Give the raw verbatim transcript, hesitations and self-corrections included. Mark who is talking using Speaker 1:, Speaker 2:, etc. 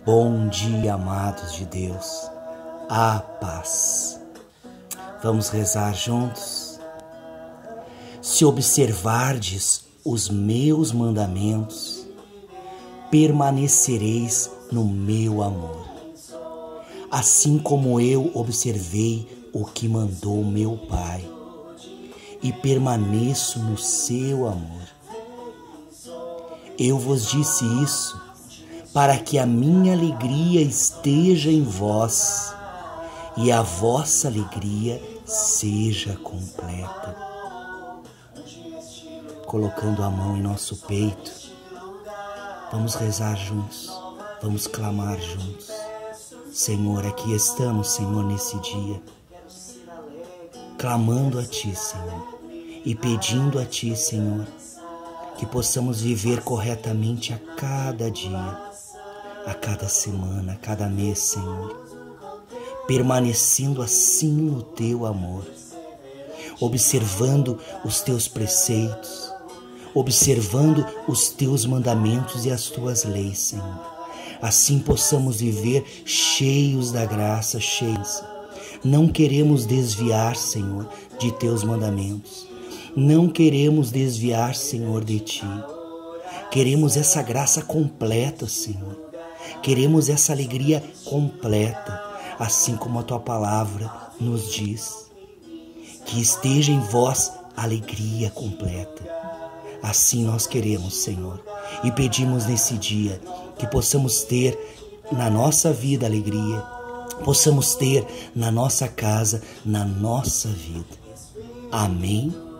Speaker 1: Bom dia, amados de Deus, a paz. Vamos rezar juntos? Se observardes os meus mandamentos, permanecereis no meu amor, assim como eu observei o que mandou meu Pai, e permaneço no seu amor. Eu vos disse isso, para que a minha alegria esteja em vós e a vossa alegria seja completa. Colocando a mão em nosso peito, vamos rezar juntos, vamos clamar juntos. Senhor, aqui estamos, Senhor, nesse dia, clamando a Ti, Senhor, e pedindo a Ti, Senhor, que possamos viver corretamente a cada dia, a cada semana, a cada mês, Senhor, permanecendo assim no Teu amor, observando os Teus preceitos, observando os Teus mandamentos e as Tuas leis, Senhor. Assim possamos viver cheios da graça, cheios. Não queremos desviar, Senhor, de Teus mandamentos. Não queremos desviar, Senhor, de Ti. Queremos essa graça completa, Senhor. Queremos essa alegria completa, assim como a Tua palavra nos diz. Que esteja em vós a alegria completa. Assim nós queremos, Senhor. E pedimos nesse dia que possamos ter na nossa vida alegria, possamos ter na nossa casa, na nossa vida. Amém.